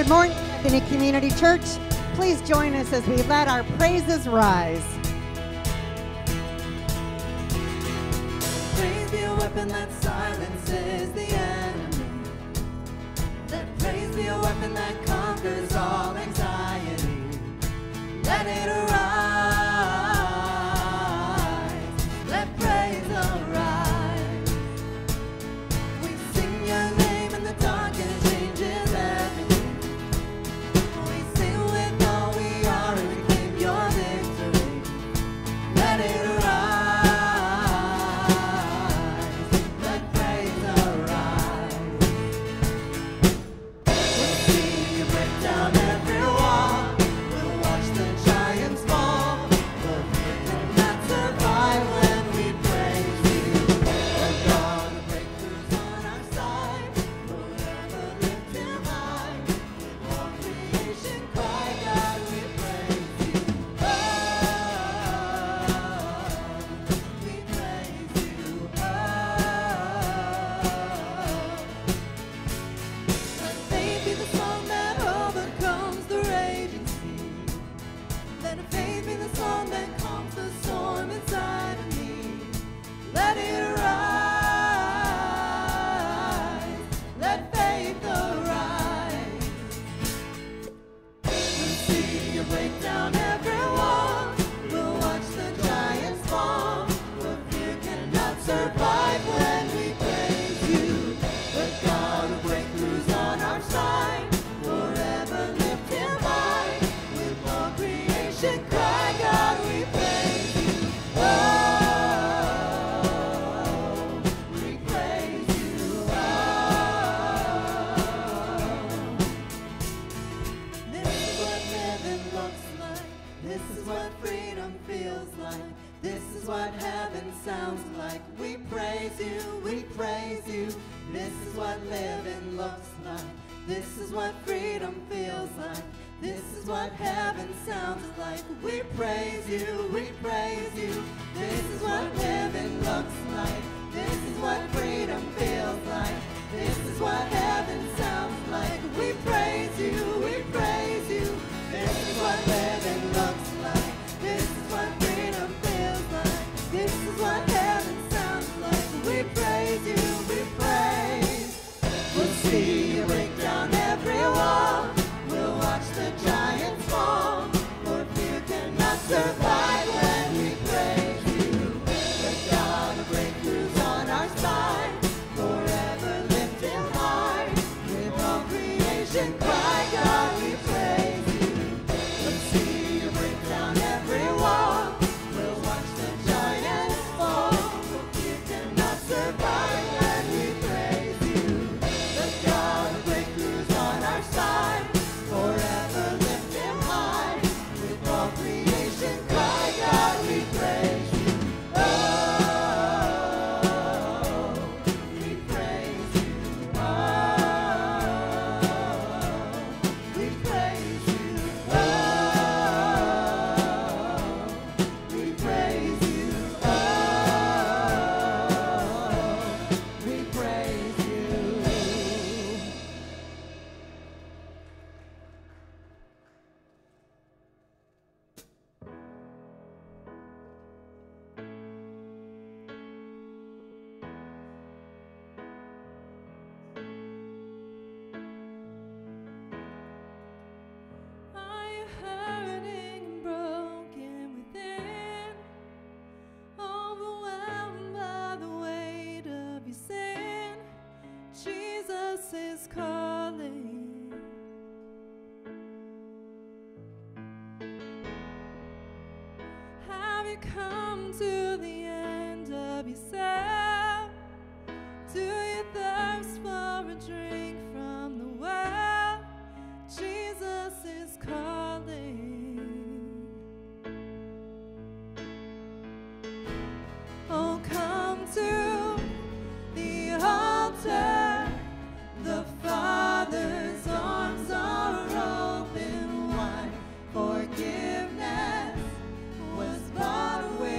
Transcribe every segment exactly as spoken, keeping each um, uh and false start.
Good morning, Bethany Community Church. Please join us as we let our praises rise. Praise be a weapon that silences the enemy. Let praise be a weapon that conquers all anxiety. Let it arise. Let praise arise. We sing your name in the dark and it changes everything. We sing with all we are and we claim your victory. Let it arise. Let praise arise. We'll see you break down every wall. We'll watch the giants fall. But we cannot survive when we praise you. The God of breakthroughs on our side. Forever lift him high. With all creation cry, God, we praise you. Oh, we praise you. Oh, let faith be the song that overcomes the raging sea. Let faith be the song that calms the storm inside of me. Let it rise. Let faith arise. We'll see you break down every wall. We'll watch the giants fall. For fear cannot survive when we praise you. The God of breakthroughs on our side. Forever lift him high. With all creation cry, God, we praise you. Oh, we praise you. Oh, this is what living looks like. This is what freedom feels like. This is what heaven sounds like. We praise you, we praise you. This is what living looks like. This is what freedom feels like. This is what heaven sounds like. We praise you, we praise you. This is what living looks like. This is what freedom feels like. This is what heaven sounds like. We praise you, we praise you. This is what living looks like. This is what freedom feels like. This is what heaven sounds like. We praise you, we praise. We'll see you break down every wall. We'll watch the giants fall. For fear cannot survive when we praise you. The God of breakthroughs on our side. Forever lift him high. With all creation cry, God, we praise you. Let's see you break down every wall. We'll watch the giants fall. For fear cannot survive when we praise you. The God of breakthroughs on our side. Forever lift him high. With all creation cry, God, we praise you. Oh, we praise you. Oh, we praise you. Oh, we praise you. Oh, we praise you. Are you hurting and broken within? Overwhelmed by the weight of your sin? Jesus is calling. Have you come to the end of yourself? Do you thirst for a drink from the well? Jesus is calling. Oh, come to the altar. The Father's arms are open wide. Forgiveness was bought with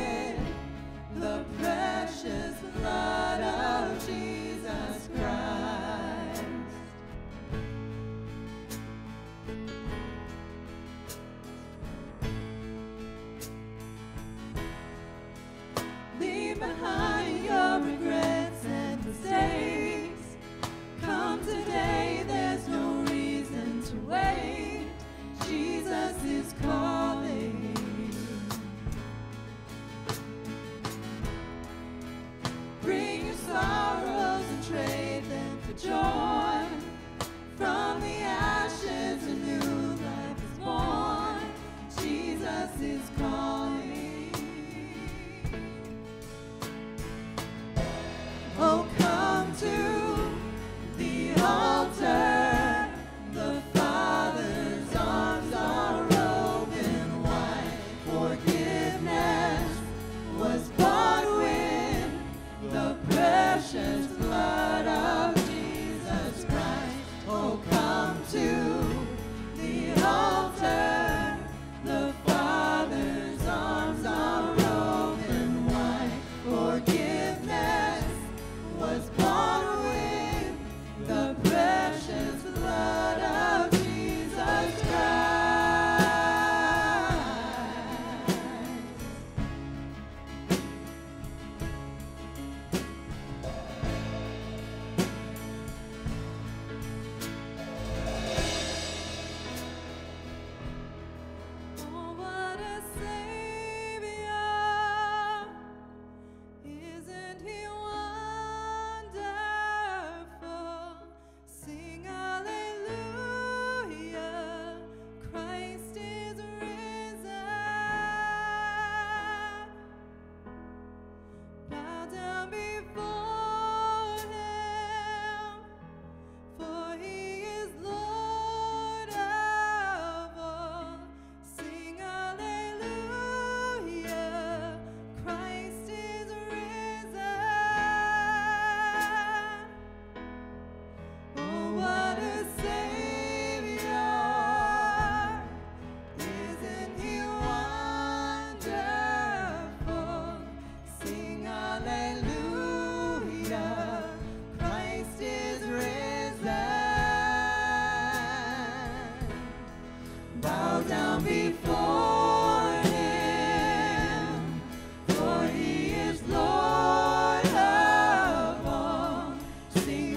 down before him, for he is Lord of all. Sing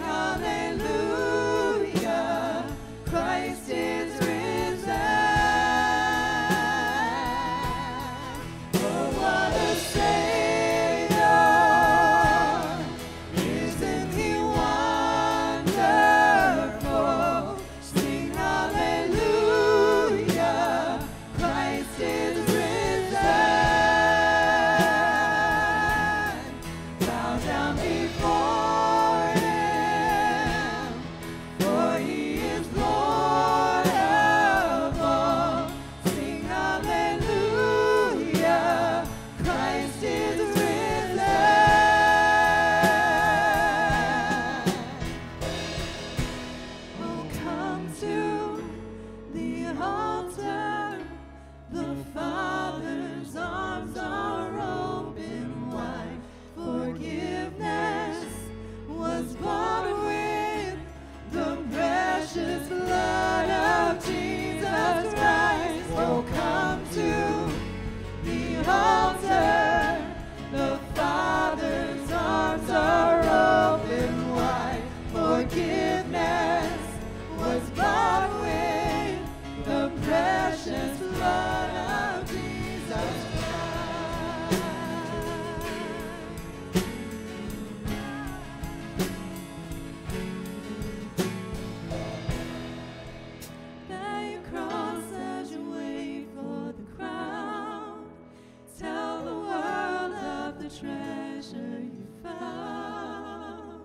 hallelujah, Christ is risen. Oh, what a Savior, isn't he wonderful? Sing hallelujah, Christ is risen. Bow down before him, for he is Lord of all. Sing hallelujah, Christ is risen. Oh, come to the altar. The Father's arms are open wide. Forgiveness was bought with the precious blood of Jesus Christ. Oh, come to the altar. The Father's arms are open wide. Forgiveness was bought with the precious blood of Jesus Christ. Bear your cross as you wait for the crown. Tell the world of the treasure you found.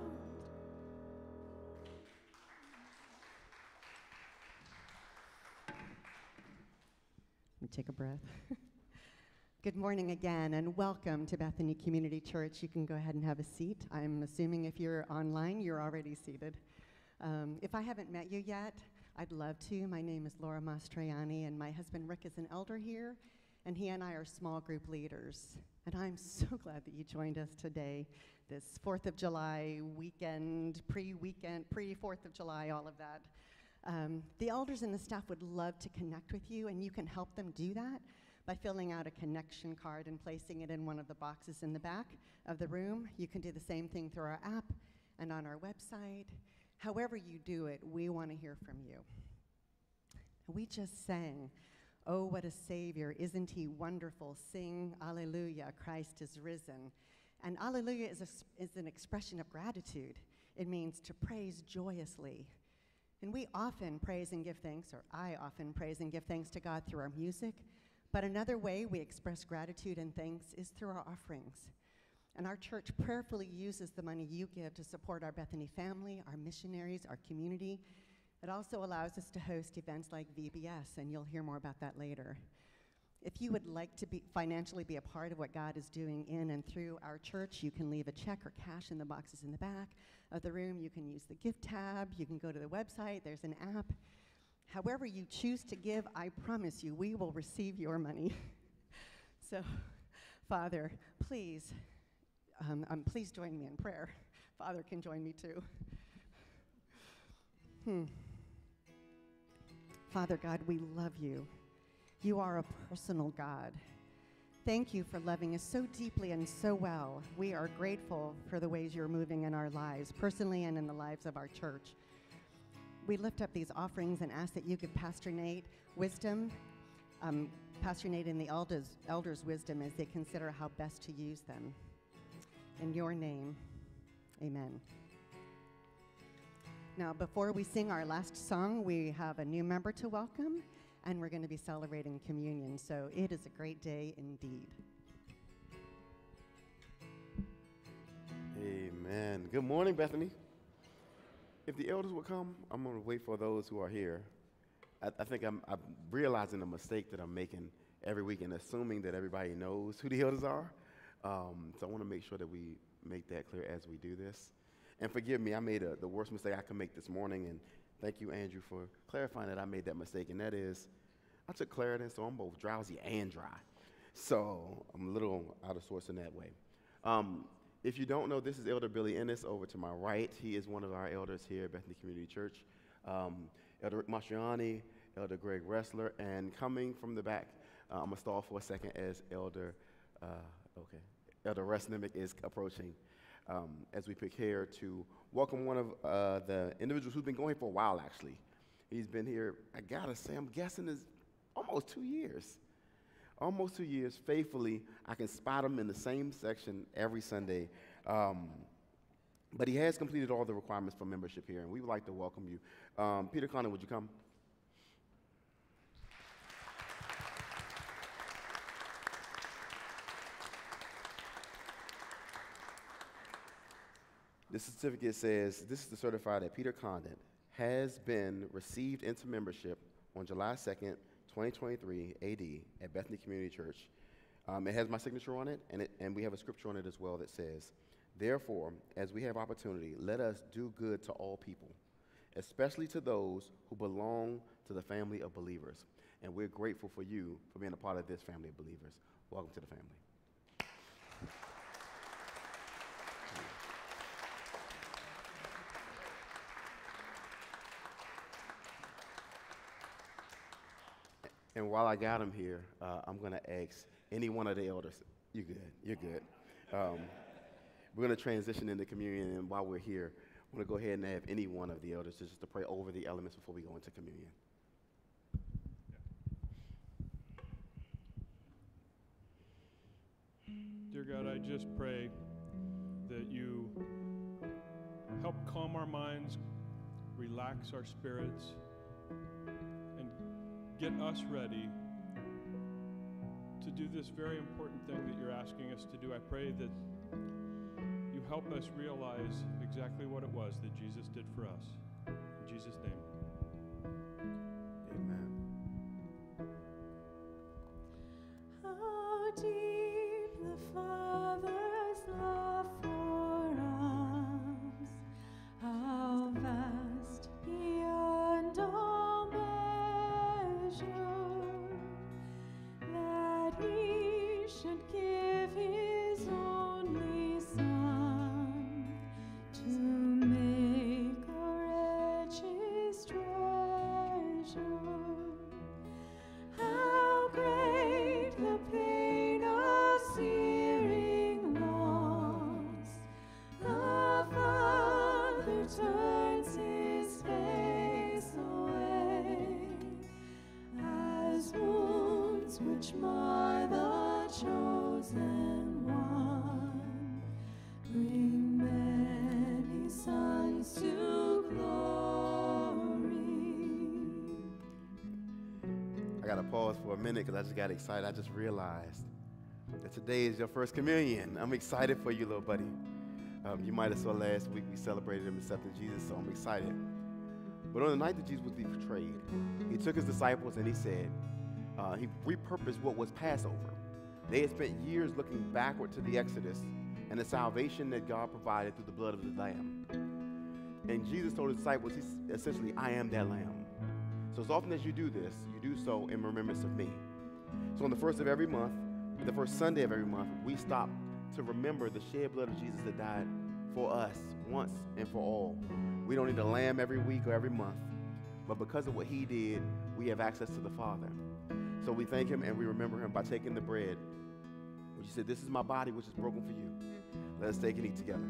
Let me take a breath. Good morning again, and welcome to Bethany Community Church. You can go ahead and have a seat. I'm assuming if you're online, you're already seated. Um, if I haven't met you yet, I'd love to. My name is Laura Mastroianni, and my husband Rick is an elder here, and he and I are small group leaders. And I'm so glad that you joined us today, this fourth of July weekend, pre-weekend, pre-fourth of July, all of that. Um, the elders and the staff would love to connect with you, and you can help them do that by filling out a connection card and placing it in one of the boxes in the back of the room. You can do the same thing through our app and on our website. However you do it, we want to hear from you. We just sang, "Oh, what a Savior, isn't he wonderful? Sing, Alleluia, Christ is risen." And Alleluia is, a, is an expression of gratitude. It means to praise joyously. And we often praise and give thanks, or I often praise and give thanks to God through our music. But another way we express gratitude and thanks is through our offerings. And our church prayerfully uses the money you give to support our Bethany family, our missionaries, our community. It also allows us to host events like V B S, and you'll hear more about that later. If you would like to be financially be a part of what God is doing in and through our church, you can leave a check or cash in the boxes in the back of the room. You can use the gift tab. You can go to the website. There's an app. However you choose to give, I promise you, we will receive your money. So, Father, please, um, um, please join me in prayer. Father can join me too. Hmm. Father God, we love you. You are a personal God. Thank you for loving us so deeply and so well. We are grateful for the ways you're moving in our lives, personally and in the lives of our church. We lift up these offerings and ask that you give Pastor Nate wisdom, um, Pastor Nate and the elders, elders wisdom as they consider how best to use them. In your name, amen. Now, before we sing our last song, we have a new member to welcome, and we're going to be celebrating communion, so it is a great day indeed. Amen. Good morning, Bethany. If the elders will come, I'm going to wait for those who are here. I, I think I'm, I'm realizing a mistake that I'm making every week and assuming that everybody knows who the elders are. Um, so I want to make sure that we make that clear as we do this. And forgive me, I made a, the worst mistake I could make this morning, and thank you, Andrew, for clarifying that I made that mistake, and that is I took Claritin, so I'm both drowsy and dry. So I'm a little out of sorts in that way. Um, if you don't know, this is Elder Billy Ennis over to my right. He is one of our elders here at Bethany Community Church. Um, Elder Rick Mastroianni Elder Greg Ressler, and coming from the back, uh, I'm going to stall for a second as Elder, uh, okay, Elder Resnimick is approaching um, as we prepare to welcome one of uh, the individuals who's been going for a while, actually. He's been here, I got to say, I'm guessing is almost two years. Almost two years, faithfully. I can spot him in the same section every Sunday. Um, but he has completed all the requirements for membership here, and we would like to welcome you. Um, Peter Conner, would you come? This certificate says, this is to certify that Peter Condon has been received into membership on July second, twenty twenty-three A D at Bethany Community Church. Um, it has my signature on it and, it, and we have a scripture on it as well that says, therefore, as we have opportunity, let us do good to all people, especially to those who belong to the family of believers. And we're grateful for you for being a part of this family of believers. Welcome to the family. And while I got him here, uh, I'm going to ask any one of the elders. You're good. You're good. Um, we're going to transition into communion, and while we're here, I'm going to go ahead and have any one of the elders just to pray over the elements before we go into communion. Dear God, I just pray that you help calm our minds, relax our spirits, and get us ready to do this very important thing that you're asking us to do. I pray that you help us realize exactly what it was that Jesus did for us. In Jesus' name. Amen. How deep the Father's love for us, how vast beyond all measure, that He should give His only Son to make our richest treasure. How great the pain of searing loss! The Father turns His face away, as wounds which mar the chosen one bring many sons to glory. I got to pause for a minute because I just got excited. I just realized that today is your first communion. I'm excited for you, little buddy. Um, you might have saw last week we celebrated him accepting Jesus, so I'm excited. But on the night that Jesus was betrayed, he took his disciples and he said, uh, he repurposed what was Passover. They had spent years looking backward to the Exodus and the salvation that God provided through the blood of the Lamb. And Jesus told his disciples, he's essentially, I am that Lamb. So as often as you do this, you do so in remembrance of me. So on the first of every month, the first Sunday of every month, we stop to remember the shed blood of Jesus that died for us once and for all. We don't need a lamb every week or every month, but because of what he did, we have access to the Father. So we thank him and we remember him by taking the bread, which he said, this is my body which is broken for you. Let us take and eat together.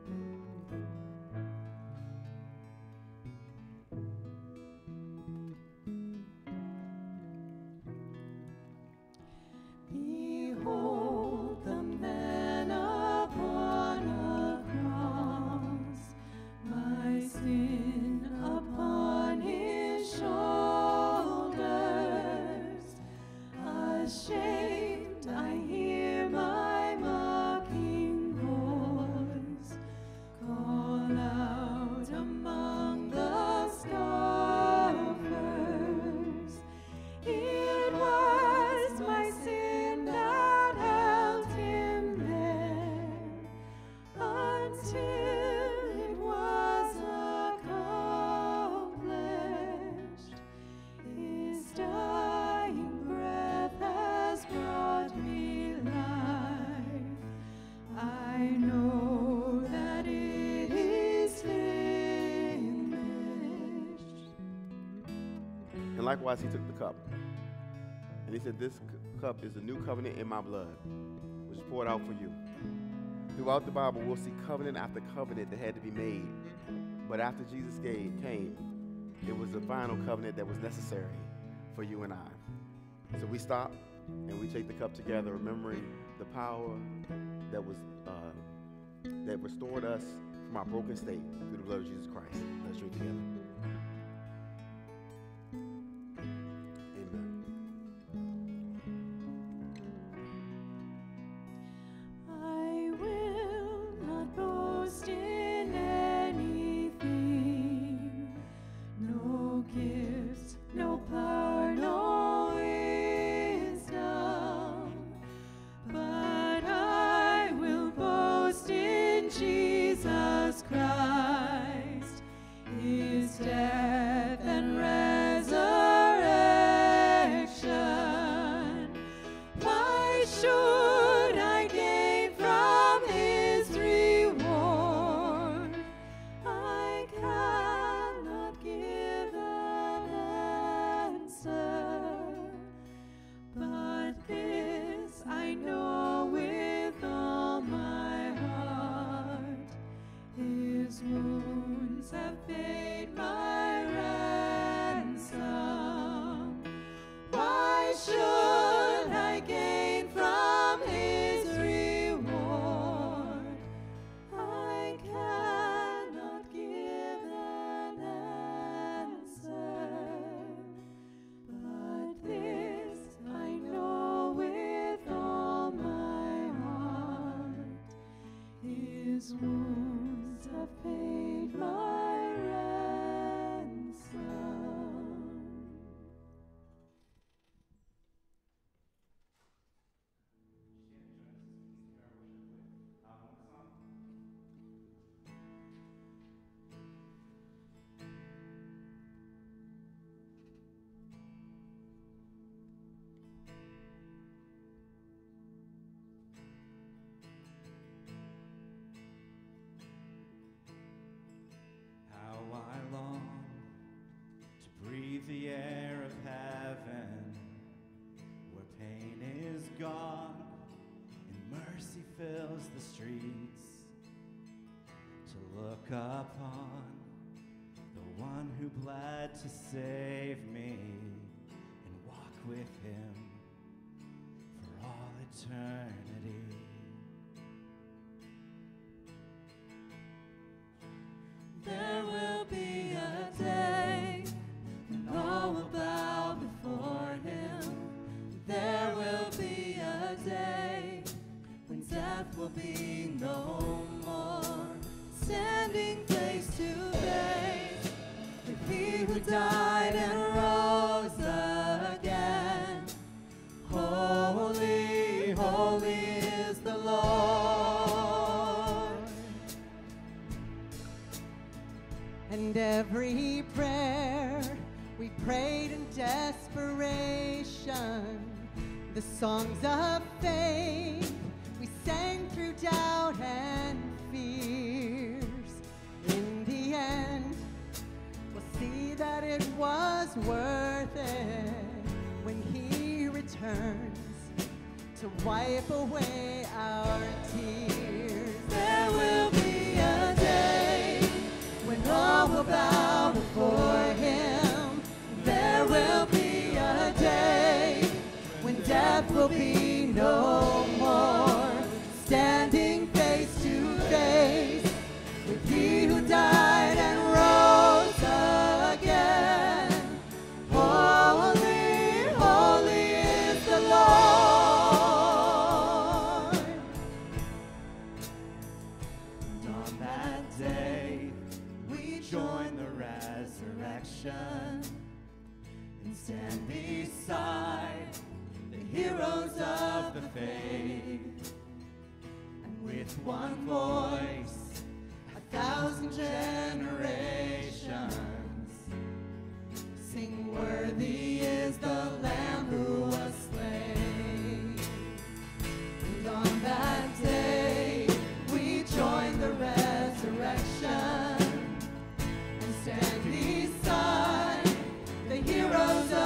Behold the man upon a cross, my sin upon his shoulders. Ashamed, I hear my mocking voice And likewise, he took the cup. And he said, this c- cup is the new covenant in my blood, which is poured out for you. Throughout the Bible, we'll see covenant after covenant that had to be made. But after Jesus gave, came, it was the final covenant that was necessary for you and I. So we stop and we take the cup together, remembering the power that was uh, that restored us from our broken state through the blood of Jesus Christ. Let's drink together. Amen. I will not boast in anything, no gifts, no power, no wisdom, but I will boast in Jesus Christ, his death and resurrection. Why should I gain from his reward? I cannot give an answer, but this I know with all my heart: his wounds have paid my ransom. Why should I gain from his reward? I cannot give an answer, but this I know with all my heart: his wounds have paid my ransom. How I long to breathe the air of heaven, where pain is gone and mercy fills the streets, to look upon the one who bled to save me and walk with him for all eternity. There will be a day when all will bow before him. There will be a day when death will be no more. Standing face to face with he who died and rose again. Holy, holy is the Lord. And every prayer we prayed in desperation, the songs of faith we sang through doubt and fears, in the end we'll see that it was worth it when he returns to wipe away our tears. There will be a day when all will bow before him. There will be a day when death will be no more. Standing face to face with he who died and rose again. Holy, holy is the Lord. And on that day, we join the resurrection and stand beside the heroes of the faith. And with one voice, a thousand generations sing, worthy is the Lamb who was slain. And on that day, we join the resurrection and stand beside the heroes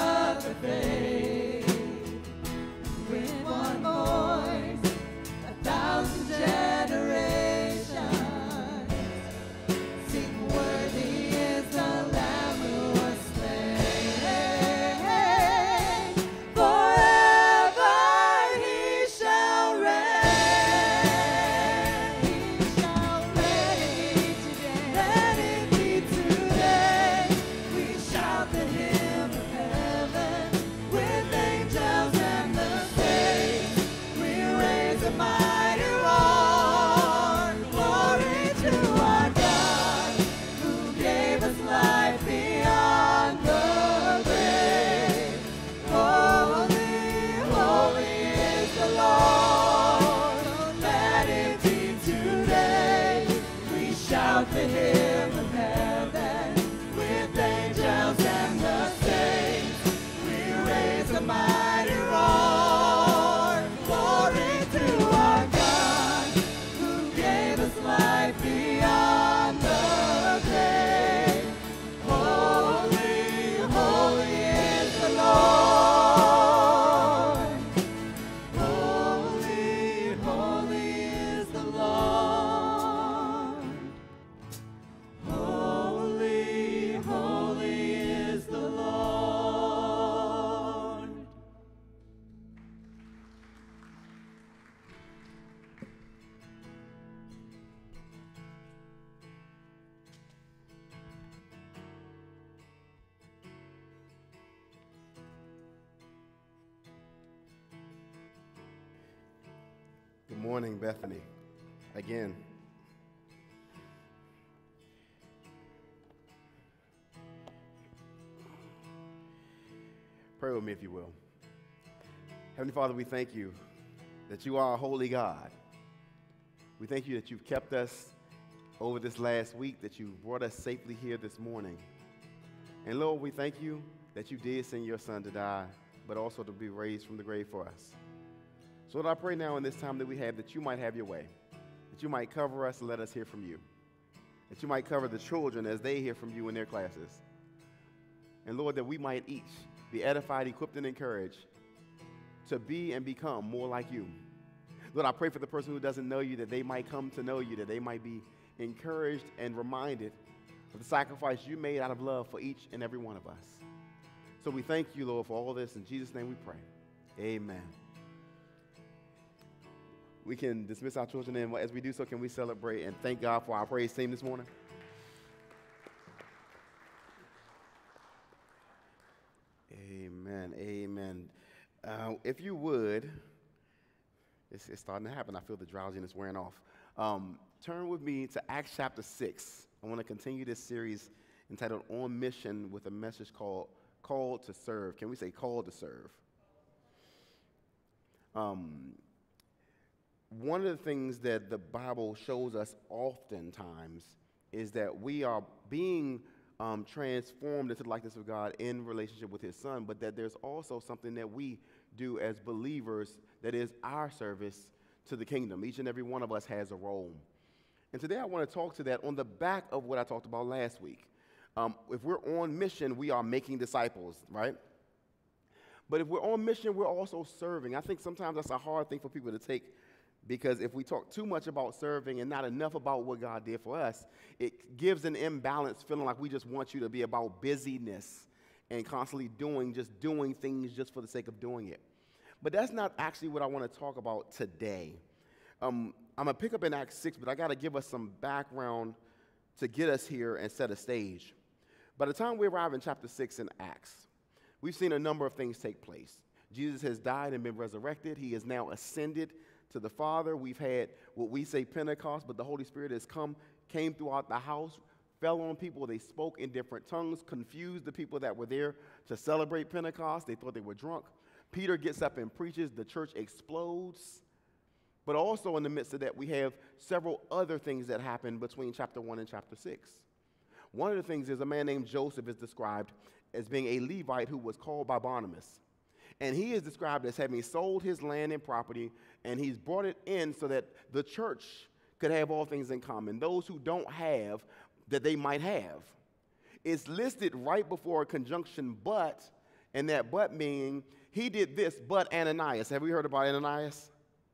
shout the hymn of heaven with angels and the saints. We raise a mighty roar, glory to our God, who gave us life beyond the grave. Holy, holy is the Lord. Let it be today. We shout the hymn of heaven with angels and the saints. We raise a mighty roar, glory to our God, who gave us life beyond the grave. Holy, holy is the Lord. Holy, holy is the Lord. Holy, holy is the Lord. Good morning, Bethany. Again. Pray with me if you will. Heavenly Father, we thank you that you are a holy God. We thank you that you've kept us over this last week, that you brought us safely here this morning. And Lord, we thank you that you did send your son to die, but also to be raised from the grave for us. So Lord, I pray now in this time that we have that you might have your way, that you might cover us and let us hear from you, that you might cover the children as they hear from you in their classes. And Lord, that we might each be edified, equipped, and encouraged to be and become more like you. Lord, I pray for the person who doesn't know you, that they might come to know you, that they might be encouraged and reminded of the sacrifice you made out of love for each and every one of us. So we thank you, Lord, for all this. In Jesus' name we pray. Amen. We can dismiss our children, and as we do so, can we celebrate and thank God for our praise team this morning? Amen, amen. Uh, if you would, it's, it's starting to happen. I feel the drowsiness wearing off. Um, turn with me to Acts chapter six. I want to continue this series entitled On Mission with a message called Called to Serve. Can we say called to serve? Um, one of the things that the Bible shows us oftentimes is that we are being um, transformed into the likeness of God in relationship with his son, but that there's also something that we do as believers that is our service to the kingdom. Each and every one of us has a role. And today I want to talk to that on the back of what I talked about last week. Um, if we're on mission, we are making disciples, right? But if we're on mission, we're also serving. I think sometimes that's a hard thing for people to take, because if we talk too much about serving and not enough about what God did for us, it gives an imbalance, feeling like we just want you to be about busyness and constantly doing, just doing things just for the sake of doing it. But that's not actually what I want to talk about today. Um, I'm going to pick up in Acts six, but I got to give us some background to get us here and set a stage. By the time we arrive in chapter six in Acts, we've seen a number of things take place. Jesus has died and been resurrected. He is now ascended to the Father. We've had what we say Pentecost, but the Holy Spirit has come, came throughout the house, fell on people. They spoke in different tongues, confused the people that were there to celebrate Pentecost. They thought they were drunk. Peter gets up and preaches. The church explodes. But also in the midst of that, we have several other things that happen between chapter one and chapter six. One of the things is a man named Joseph is described as being a Levite who was called by Barnabas. And he is described as having sold his land and property, and he's brought it in so that the church could have all things in common. Those who don't have, that they might have. It's listed right before a conjunction but, and that but meaning he did this, but Ananias. Have we heard about Ananias?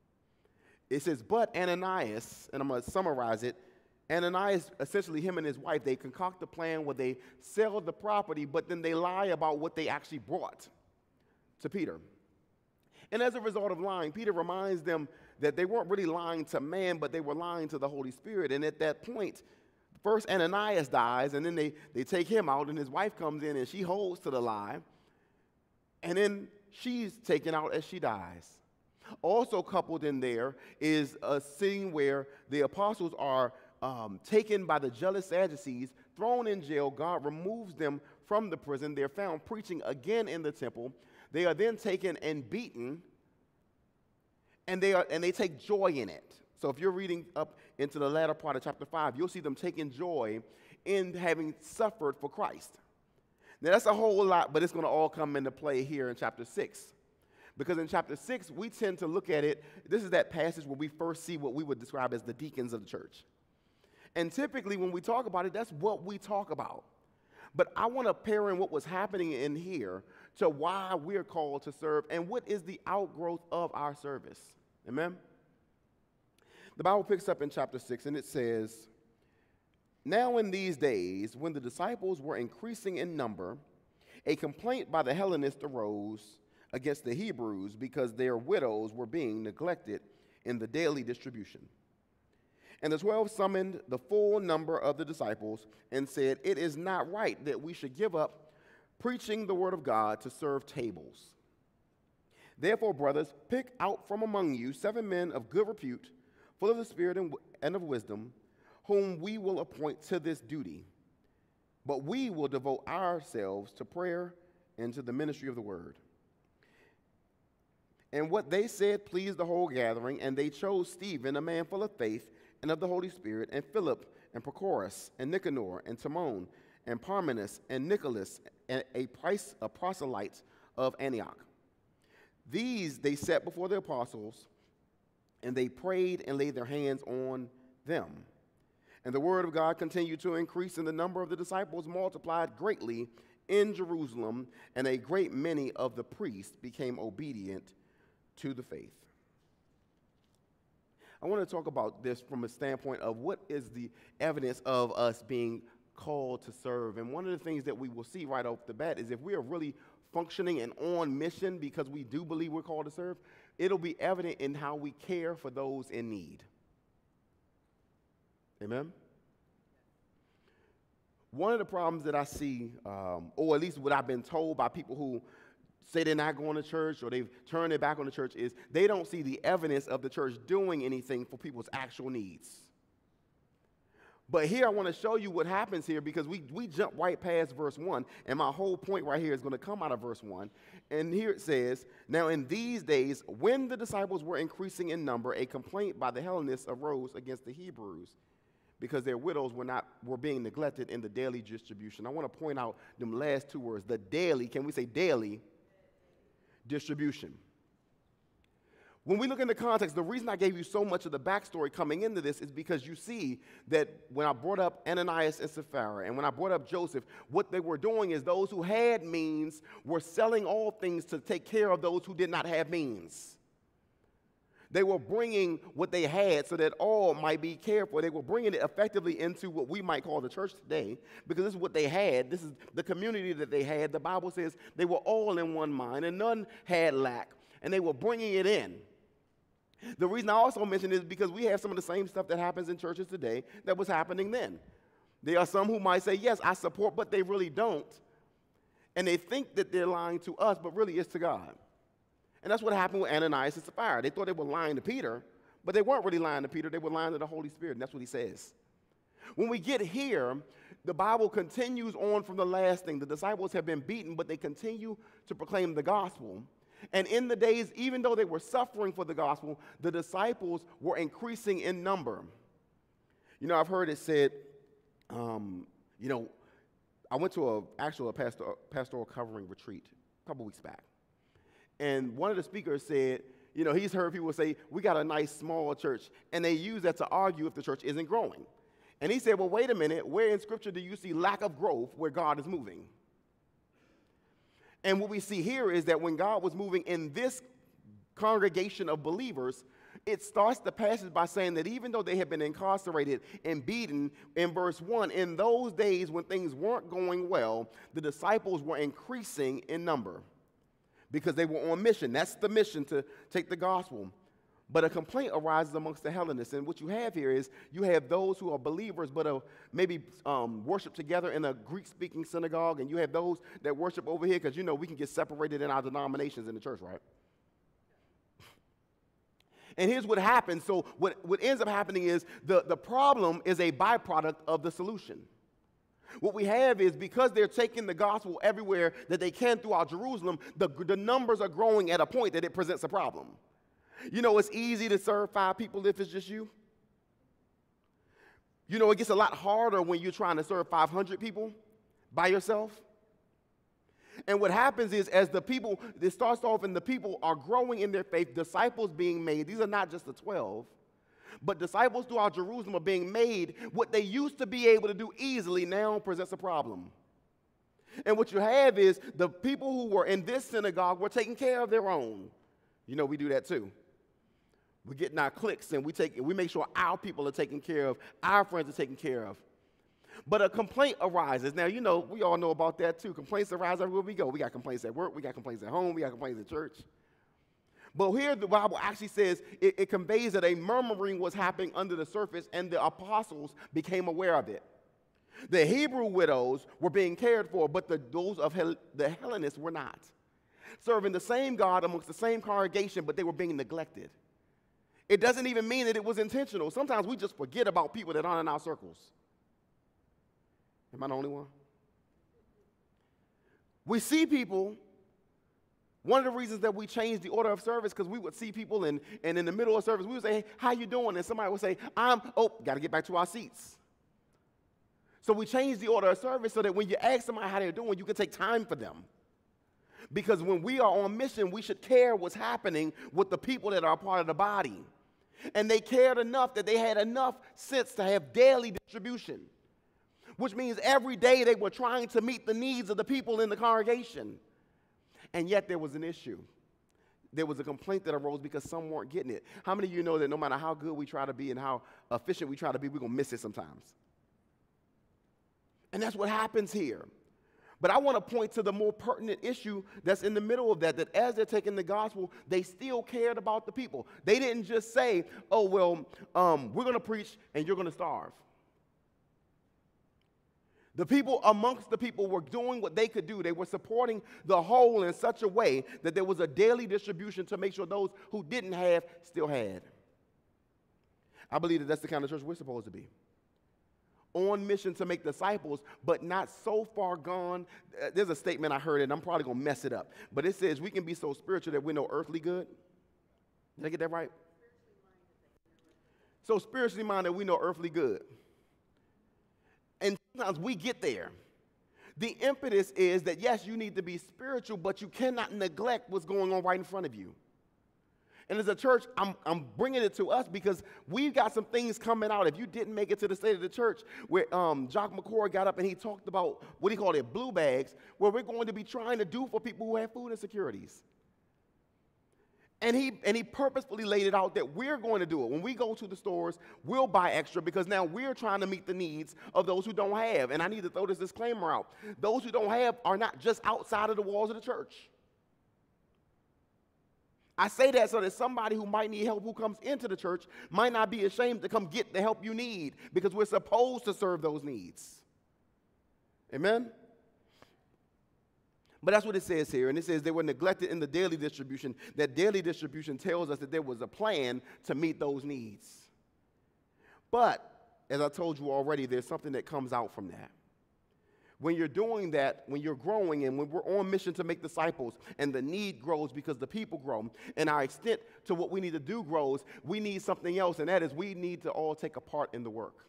It says, but Ananias, and I'm going to summarize it. Ananias, essentially him and his wife, they concoct a plan where they sell the property, but then they lie about what they actually brought to Peter. And as a result of lying, Peter reminds them that they weren't really lying to man, but they were lying to the Holy Spirit. And at that point, first Ananias dies, and then they, they take him out, and his wife comes in, and she holds to the lie, and then she's taken out as she dies. Also coupled in there is a scene where the apostles are um, taken by the jealous Sadducees, thrown in jail. God removes them from the prison. They're found preaching again in the temple. They are then taken and beaten, and they are and they take joy in it. So if you're reading up into the latter part of chapter five, you'll see them taking joy in having suffered for Christ. Now that's a whole lot, but it's going to all come into play here in chapter six. Because in chapter six, we tend to look at it, this is that passage where we first see what we would describe as the deacons of the church. And typically when we talk about it, that's what we talk about. But I want to pair in what was happening in here to why we're called to serve and what is the outgrowth of our service. Amen? The Bible picks up in chapter six, and it says, "Now in these days, when the disciples were increasing in number, a complaint by the Hellenists arose against the Hebrews because their widows were being neglected in the daily distribution. And the twelve summoned the full number of the disciples and said, 'It is not right that we should give up preaching the word of God to serve tables. Therefore, brothers, pick out from among you seven men of good repute, full of the Spirit and, and of wisdom, whom we will appoint to this duty. But we will devote ourselves to prayer and to the ministry of the word.' And what they said pleased the whole gathering, and they chose Stephen, a man full of faith and of the Holy Spirit, and Philip, and Prochorus, and Nicanor, and Timon, and Parmenas, and Nicholas, and a, price, a proselyte of Antioch. These they set before the apostles, and they prayed and laid their hands on them. And the word of God continued to increase, and the number of the disciples multiplied greatly in Jerusalem, and a great many of the priests became obedient to the faith." I want to talk about this from a standpoint of what is the evidence of us being called to serve. And one of the things that we will see right off the bat is if we are really functioning and on mission because we do believe we're called to serve, it'll be evident in how we care for those in need. Amen? One of the problems that I see, um, or at least what I've been told by people who say they're not going to church or they've turned their back on the church, is they don't see the evidence of the church doing anything for people's actual needs. But here I want to show you what happens here, because we, we jump right past verse one, and my whole point right here is going to come out of verse one. And here it says, "Now in these days, when the disciples were increasing in number, a complaint by the Hellenists arose against the Hebrews, because their widows were not were being neglected in the daily distribution." I want to point out them last two words, the daily, can we say daily distribution. When we look in the context, the reason I gave you so much of the backstory coming into this is because you see that when I brought up Ananias and Sapphira, and when I brought up Joseph, what they were doing is those who had means were selling all things to take care of those who did not have means. They were bringing what they had so that all might be cared for. They were bringing it effectively into what we might call the church today, because this is what they had. This is the community that they had. The Bible says they were all in one mind, and none had lack, and they were bringing it in. The reason I also mention this is because we have some of the same stuff that happens in churches today that was happening then. There are some who might say, yes, I support, but they really don't. And they think that they're lying to us, but really it's to God. And that's what happened with Ananias and Sapphira. They thought they were lying to Peter, but they weren't really lying to Peter. They were lying to the Holy Spirit, and that's what he says. When we get here, the Bible continues on from the last thing. The disciples have been beaten, but they continue to proclaim the gospel. And in the days, even though they were suffering for the gospel, the disciples were increasing in number. You know, I've heard it said, um, you know, I went to a actual a pastor, pastoral covering retreat a couple weeks back. And one of the speakers said, you know, he's heard people say, we got a nice small church. And they use that to argue if the church isn't growing. And he said, well, wait a minute. Where in Scripture do you see lack of growth where God is moving? And what we see here is that when God was moving in this congregation of believers, it starts the passage by saying that even though they had been incarcerated and beaten, in verse one, in those days when things weren't going well, the disciples were increasing in number, because they were on mission. That's the mission, to take the gospel. But a complaint arises amongst the Hellenists. And what you have here is you have those who are believers but are maybe um, worship together in a Greek-speaking synagogue, and you have those that worship over here, because you know we can get separated in our denominations in the church, right? And here's what happens. So what, what ends up happening is the, the problem is a byproduct of the solution. What we have is, because they're taking the gospel everywhere that they can throughout Jerusalem, the, the numbers are growing at a point that it presents a problem. You know, it's easy to serve five people if it's just you. You know, it gets a lot harder when you're trying to serve five hundred people by yourself. And what happens is, as the people, it starts off and the people are growing in their faith, disciples being made. These are not just the twelve, but disciples throughout Jerusalem are being made. What they used to be able to do easily now presents a problem. And what you have is the people who were in this synagogue were taking care of their own. You know, we do that too. We get in our cliques and we take we make sure our people are taken care of, our friends are taken care of. But a complaint arises. Now, you know, we all know about that too. Complaints arise everywhere we go. We got complaints at work, we got complaints at home, we got complaints at church. But here the Bible actually says it, it conveys that a murmuring was happening under the surface, and the apostles became aware of it. The Hebrew widows were being cared for, but the, those of Hel- the Hellenists were not. Serving the same God amongst the same congregation, but they were being neglected. It doesn't even mean that it was intentional. Sometimes we just forget about people that aren't in our circles. Am I the only one? We see people. One of the reasons that we changed the order of service, because we would see people, and, and in the middle of service, we would say, hey, how you doing? And somebody would say, I'm, oh, got to get back to our seats. So we changed the order of service so that when you ask somebody how they're doing, you can take time for them. Because when we are on mission, we should care what's happening with the people that are a part of the body. And they cared enough that they had enough sense to have daily distribution, which means every day they were trying to meet the needs of the people in the congregation. And yet there was an issue. There was a complaint that arose because some weren't getting it. How many of you know that no matter how good we try to be and how efficient we try to be, we're going to miss it sometimes? And that's what happens here. But I want to point to the more pertinent issue that's in the middle of that, that as they're taking the gospel, they still cared about the people. They didn't just say, oh, well, um, we're going to preach and you're going to starve. The people amongst the people were doing what they could do. They were supporting the whole in such a way that there was a daily distribution to make sure those who didn't have still had. I believe that that's the kind of church we're supposed to be. On mission to make disciples, but not so far gone. Uh, there's a statement I heard, and I'm probably going to mess it up. But it says we can be so spiritual that we're no earthly good. Did I get that right? So spiritually minded, we know earthly good. And sometimes we get there. The impetus is that, yes, you need to be spiritual, but you cannot neglect what's going on right in front of you. And as a church, I'm, I'm bringing it to us because we've got some things coming out. If you didn't make it to the State of the Church, where um, Jock McCord got up and he talked about what he called it, blue bags, where we're going to be trying to do for people who have food insecurities. And he, and he purposefully laid it out that we're going to do it. When we go to the stores, we'll buy extra because now we're trying to meet the needs of those who don't have. And I need to throw this disclaimer out. Those who don't have are not just outside of the walls of the church. I say that so that somebody who might need help who comes into the church might not be ashamed to come get the help you need, because we're supposed to serve those needs. Amen? But that's what it says here. And it says they were neglected in the daily distribution. That daily distribution tells us that there was a plan to meet those needs. But, as I told you already, there's something that comes out from that. When you're doing that, when you're growing, and when we're on mission to make disciples, and the need grows because the people grow, and our extent to what we need to do grows, we need something else, and that is we need to all take a part in the work.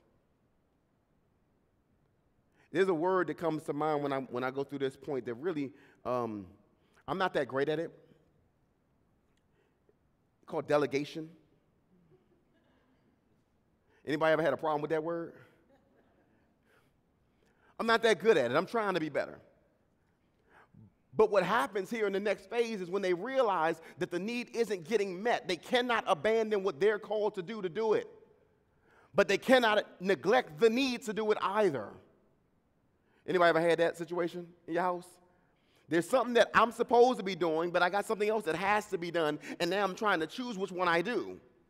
There's a word that comes to mind when I, when I go through this point that really, um, I'm not that great at it. It's called delegation. Anybody ever had a problem with that word? I'm not that good at it. I'm trying to be better. But what happens here in the next phase is when they realize that the need isn't getting met, they cannot abandon what they're called to do to do it. But they cannot neglect the need to do it either. Anybody ever had that situation in your house? There's something that I'm supposed to be doing, but I got something else that has to be done, and now I'm trying to choose which one I do.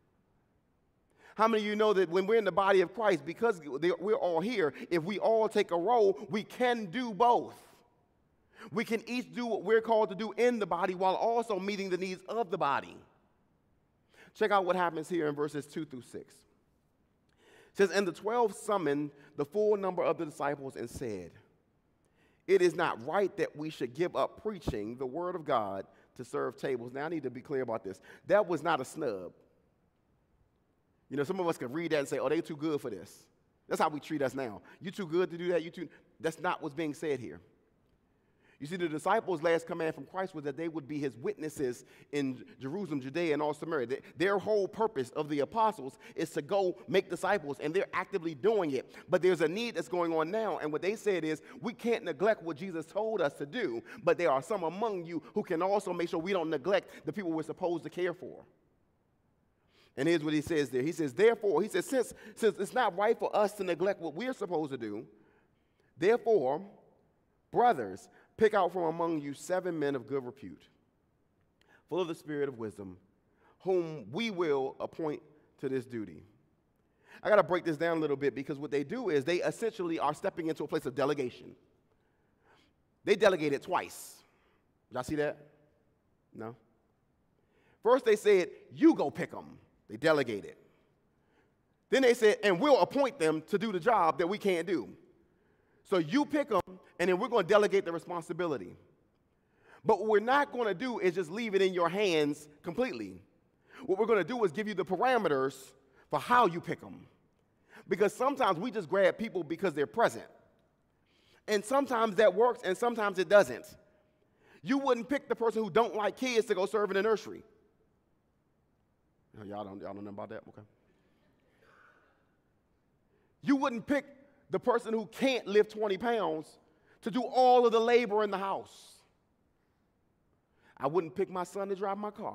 How many of you know that when we're in the body of Christ, because we're all here, if we all take a role, we can do both. We can each do what we're called to do in the body while also meeting the needs of the body. Check out what happens here in verses two through six. It says, and the twelve summoned the full number of the disciples and said, it is not right that we should give up preaching the word of God to serve tables. Now, I need to be clear about this. That was not a snub. You know, some of us can read that and say, oh, they're too good for this. That's how we treat us now. You too good to do that? You too. That's not what's being said here. You see, the disciples' last command from Christ was that they would be his witnesses in Jerusalem, Judea, and all Samaria. Their whole purpose of the apostles is to go make disciples, and they're actively doing it. But there's a need that's going on now, and what they said is, we can't neglect what Jesus told us to do, but there are some among you who can also make sure we don't neglect the people we're supposed to care for. And here's what he says there. He says, therefore, he says, since, since it's not right for us to neglect what we're supposed to do, therefore, brothers, pick out from among you seven men of good repute, full of the spirit of wisdom, whom we will appoint to this duty. I got to break this down a little bit because what they do is they essentially are stepping into a place of delegation. They delegated twice. Y'all see that? No? First they said, you go pick them. They delegated. Then they said, and we'll appoint them to do the job that we can't do. So you pick them, and then we're going to delegate the responsibility. But what we're not going to do is just leave it in your hands completely. What we're going to do is give you the parameters for how you pick them. Because sometimes we just grab people because they're present. And sometimes that works, and sometimes it doesn't. You wouldn't pick the person who don't like kids to go serve in the nursery. Y'all don't, y'all don't know about that? Okay. You wouldn't pick the person who can't lift twenty pounds to do all of the labor in the house. I wouldn't pick my son to drive my car.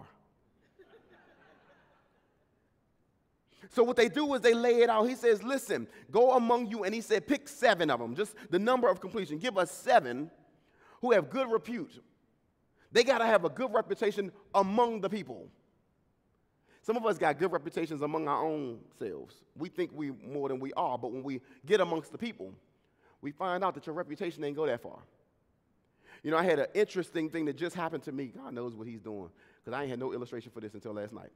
So what they do is they lay it out. He says, listen, go among you, and he said, pick seven of them, just the number of completion. Give us seven who have good repute. They got to have a good reputation among the people. Some of us got good reputations among our own selves. We think we more than we are, but when we get amongst the people, we find out that your reputation ain't go that far. You know, I had an interesting thing that just happened to me. God knows what he's doing, because I ain't had no illustration for this until last night.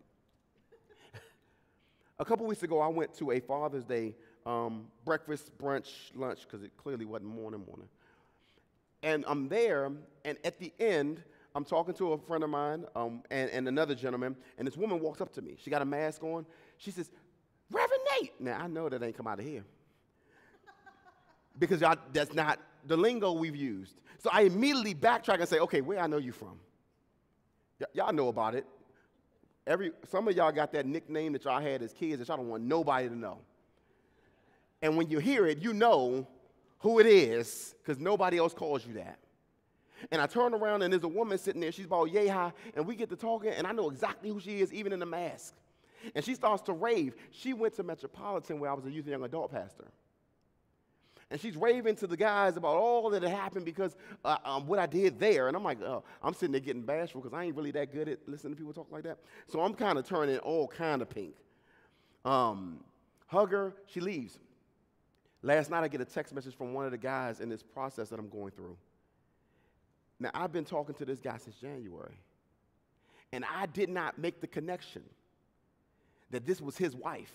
A couple weeks ago, I went to a Father's Day um, breakfast, brunch, lunch, because it clearly wasn't morning, morning. And I'm there, and at the end, I'm talking to a friend of mine um, and, and another gentleman, and this woman walks up to me. She got a mask on. She says, Reverend Nate. Now, I know that ain't come out of here. Because y'all, that's not the lingo we've used. So I immediately backtrack and say, okay, where I know you from? Y- y'all know about it. Every, some of y'all got that nickname that y'all had as kids that y'all don't want nobody to know. And when you hear it, you know who it is because nobody else calls you that. And I turn around, and there's a woman sitting there. She's about yay high, and we get to talking, and I know exactly who she is, even in the mask. And she starts to rave. She went to Metropolitan, where I was a youth and young adult pastor. And she's raving to the guys about all that had happened because uh, um, what I did there. And I'm like, oh, I'm sitting there getting bashful because I ain't really that good at listening to people talk like that. So I'm kind of turning all kind of pink. Um, hug her, she leaves. Last night I get a text message from one of the guys in this process that I'm going through. Now, I've been talking to this guy since January, and I did not make the connection that this was his wife.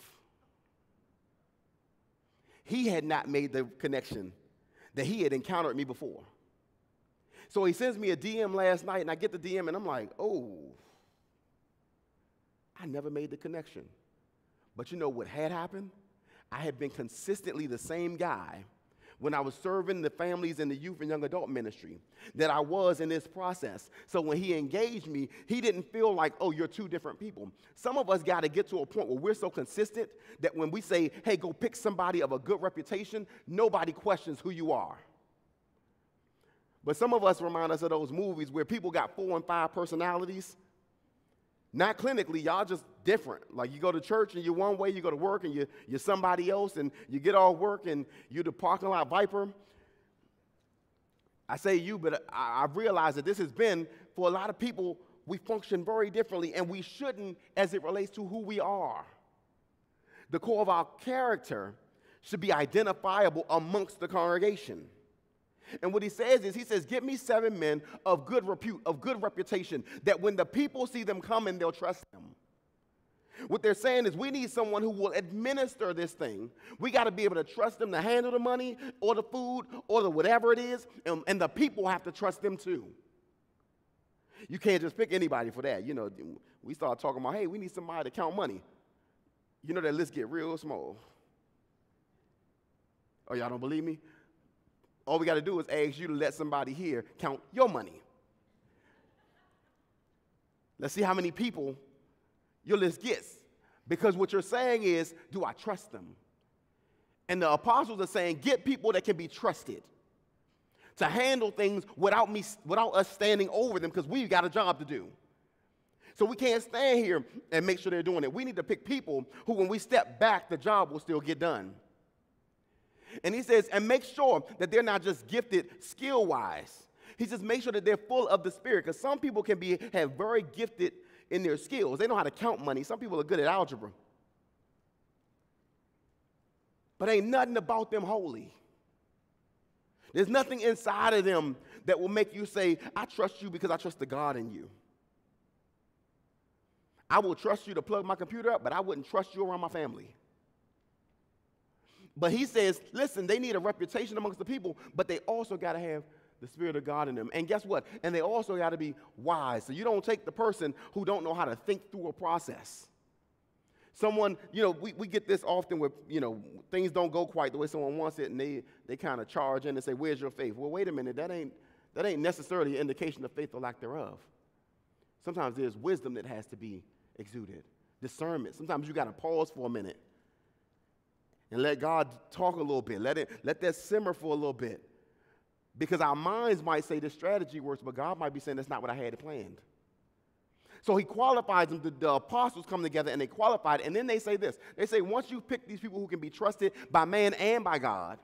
He had not made the connection that he had encountered me before. So he sends me a D M last night, and I get the D M, and I'm like, oh, I never made the connection. But you know what had happened? I had been consistently the same guy when I was serving the families in the youth and young adult ministry that I was in this process. So when he engaged me, he didn't feel like, oh, you're two different people. Some of us got to get to a point where we're so consistent that when we say, hey, go pick somebody of a good reputation, nobody questions who you are. But some of us remind us of those movies where people got four and five personalities. Not clinically, y'all just different. Like you go to church and you're one way, you go to work and you're, you're somebody else, and you get off work and you're the parking lot viper. I say you, but I, I realize that this has been, for a lot of people, we function very differently, and we shouldn't as it relates to who we are. The core of our character should be identifiable amongst the congregation. And what he says is, he says, get me seven men of good repute, of good reputation, that when the people see them coming, they'll trust them. What they're saying is we need someone who will administer this thing. We got to be able to trust them to handle the money or the food or the whatever it is, and, and the people have to trust them too. You can't just pick anybody for that. You know, we start talking about, hey, we need somebody to count money. You know that list get real small. Oh, y'all don't believe me? All we got to do is ask you to let somebody here count your money. Let's see how many people your list gets. Because what you're saying is, do I trust them? And the apostles are saying, get people that can be trusted to handle things without me, without us standing over them, because we've got a job to do. So we can't stand here and make sure they're doing it. We need to pick people who, when we step back, the job will still get done. And he says, and make sure that they're not just gifted skill-wise. He says, make sure that they're full of the Spirit, because some people can be have very gifted in their skills. They know how to count money. Some people are good at algebra. But ain't nothing about them holy. There's nothing inside of them that will make you say, I trust you because I trust the God in you. I will trust you to plug my computer up, but I wouldn't trust you around my family. But he says, listen, they need a reputation amongst the people, but they also got to have the Spirit of God in them. And guess what? And they also got to be wise. So you don't take the person who don't know how to think through a process. Someone, you know, we, we get this often where, you know, things don't go quite the way someone wants it, and they, they kind of charge in and say, where's your faith? Well, wait a minute, that ain't, that ain't necessarily an indication of faith or lack thereof. Sometimes there's wisdom that has to be exuded, discernment. Sometimes you got to pause for a minute and let God talk a little bit. Let it, let that simmer for a little bit. Because our minds might say this strategy works, but God might be saying that's not what I had planned. So he qualifies them. The, the apostles come together and they qualified, and then they say this. They say, once you pick these people who can be trusted by man and by God,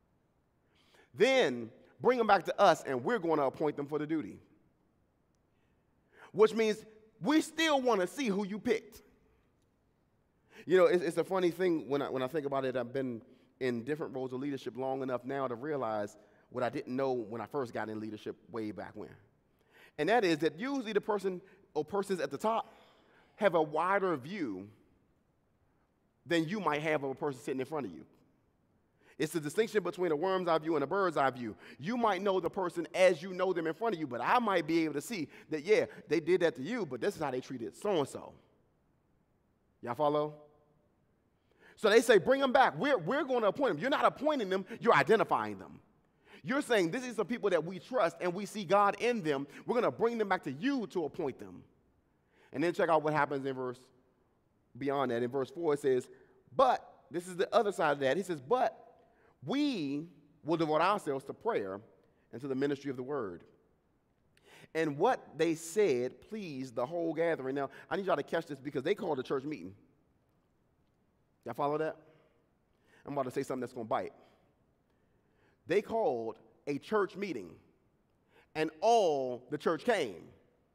then bring them back to us, and we're going to appoint them for the duty. Which means we still want to see who you picked. You know, it's, it's a funny thing when I, when I think about it. I've been in different roles of leadership long enough now to realize what I didn't know when I first got in leadership way back when. And that is that usually the person or persons at the top have a wider view than you might have of a person sitting in front of you. It's the distinction between a worm's eye view and a bird's eye view. You might know the person as you know them in front of you, but I might be able to see that, yeah, they did that to you, but this is how they treated so-and-so. Y'all follow? So they say, bring them back. We're, we're going to appoint them. You're not appointing them. You're identifying them. You're saying this is the people that we trust and we see God in them. We're going to bring them back to you to appoint them. And then check out what happens in verse, beyond that. In verse four, it says, but, this is the other side of that. He says, but we will devote ourselves to prayer and to the ministry of the word. And what they said pleased the whole gathering. Now, I need y'all to catch this because they called a church meeting. Y'all follow that? I'm about to say something that's going to bite. They called a church meeting, and all the church came.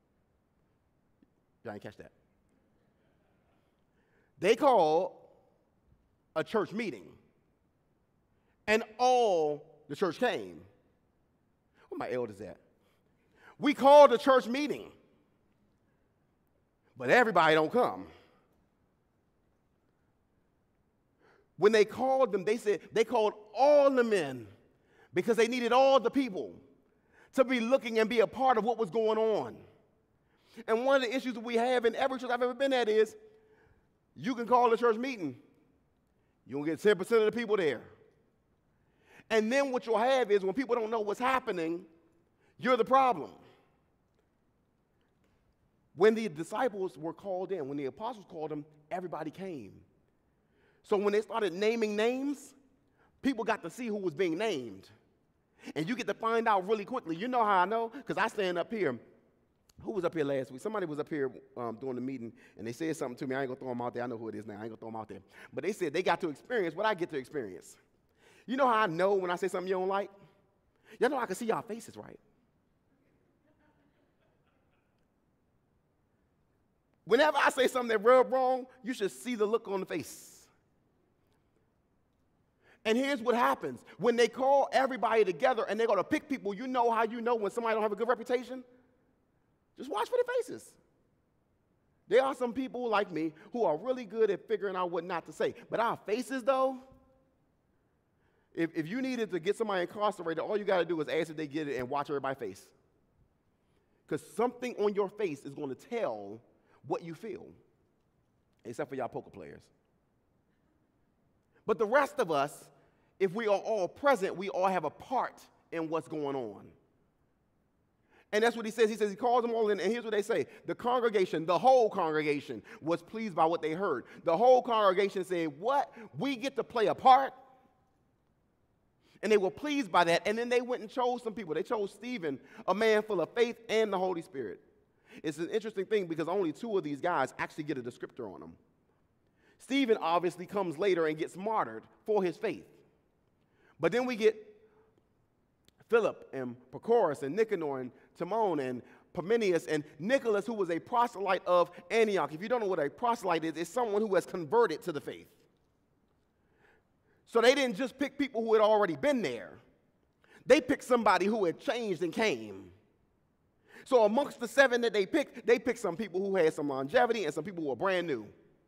Y'all didn't catch that. They called a church meeting, and all the church came. Where my elders at? We called a church meeting, but everybody don't come. When they called them, they said they called all the men because they needed all the people to be looking and be a part of what was going on. And one of the issues that we have in every church I've ever been at is you can call a church meeting. You'll get ten percent of the people there. And then what you'll have is when people don't know what's happening, you're the problem. When the disciples were called in, when the apostles called them, everybody came. So when they started naming names, people got to see who was being named. And you get to find out really quickly. You know how I know? Because I stand up here. Who was up here last week? Somebody was up here um, during the meeting, and they said something to me. I ain't going to throw them out there. I know who it is now. I ain't going to throw them out there. But they said they got to experience what I get to experience. You know how I know when I say something you don't like? Y'all know I can see y'all faces, right? Whenever I say something that rub wrong, you should see the look on the face. And here's what happens. When they call everybody together and they're going to pick people, you know how you know when somebody don't have a good reputation? Just watch for their faces. There are some people like me who are really good at figuring out what not to say. But our faces, though, if, if you needed to get somebody incarcerated, all you got to do is ask if they get it and watch everybody's face. Because something on your face is going to tell what you feel, except for y'all poker players. But the rest of us, if we are all present, we all have a part in what's going on. And that's what he says. He says he calls them all in, and here's what they say. The congregation, the whole congregation, was pleased by what they heard. The whole congregation said, what? We get to play a part? And they were pleased by that, and then they went and chose some people. They chose Stephen, a man full of faith and the Holy Spirit. It's an interesting thing because only two of these guys actually get a descriptor on them. Stephen obviously comes later and gets martyred for his faith. But then we get Philip and Prochorus and Nicanor and Timon and Parmenius and Nicholas, who was a proselyte of Antioch. If you don't know what a proselyte is, it's someone who has converted to the faith. So they didn't just pick people who had already been there. They picked somebody who had changed and came. So amongst the seven that they picked, they picked some people who had some longevity and some people who were brand new.